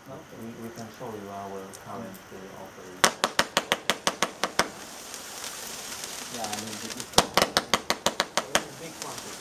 we can show you our current offering. Yeah, I mean, it's a big quantity.